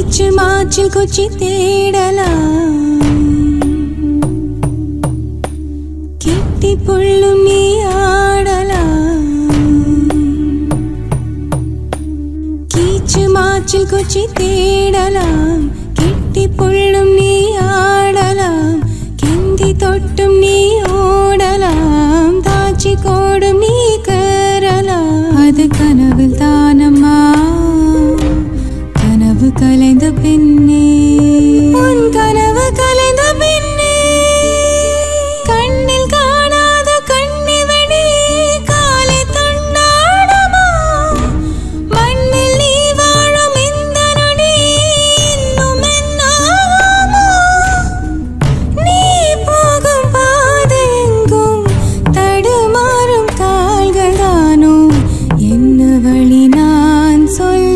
கீச்சு மாச்சில் குச்சி தேடலாம் கிட்டி புள்ளும் நீ ஆடலாம் கீச்சு மாச்சில் குச்சி தேடலாம் கிட்டி புள்ளும் நீ ஆடலாம் கிந்தி தொட்டும் நீ ஓடலாம் தாச்சி கோடும் நீ கரலாம் அது கனவில் தானம்மா கனவு கலைந்த பின்னே உன் கனவு கலைந்த பின்னே கண்ணில் காணாத கண்ணிவடி காலை துண்டாடுமா மண்ணில் நீ வாழும் இந்த நொடி இன்னும் என்னாகுமோ நீ போகும் பாதெங்கும் தடுமாறும் கால்கள் தானோ என்ன வழி நான் சொல்ல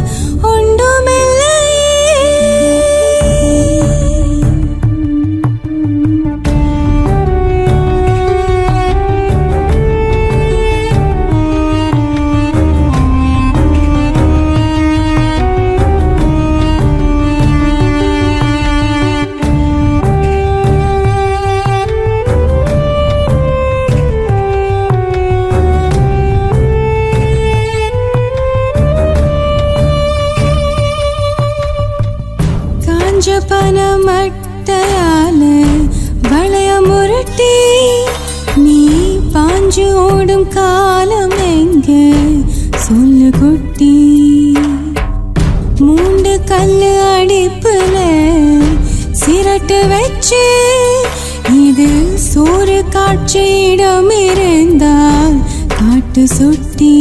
பனமட்டையால வளைய முரட்டி நீ பாஞ்சு ஓடும் காலம் எங்க சொல்லு குட்டி மூண்டு கல்லு அடிப்புல சிரட்டு வச்சு இது சோறு காட்சியிடம் இருந்தால் காட்டு சுட்டி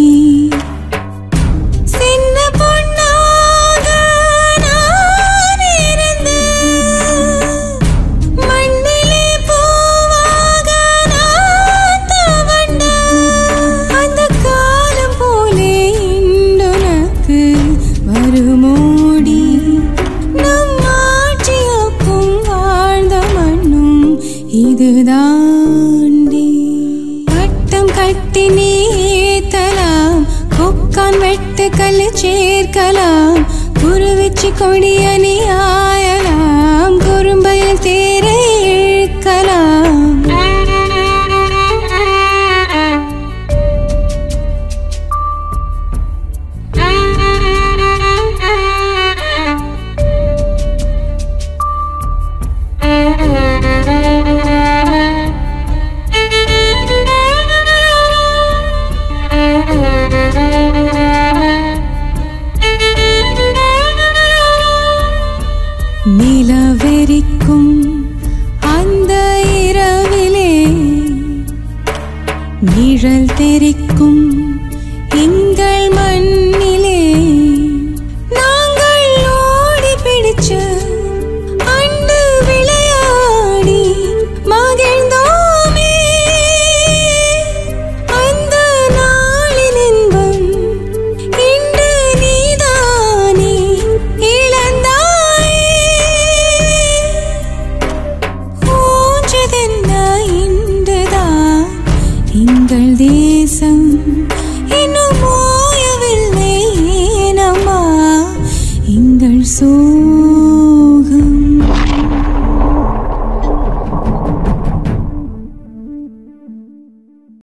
பட்டம் கட்டி நீ ஏத்தலாம் கொக்கான் வெட்டு கல் சேர்க்கலாம் குருவிச்சு கொடிய நீ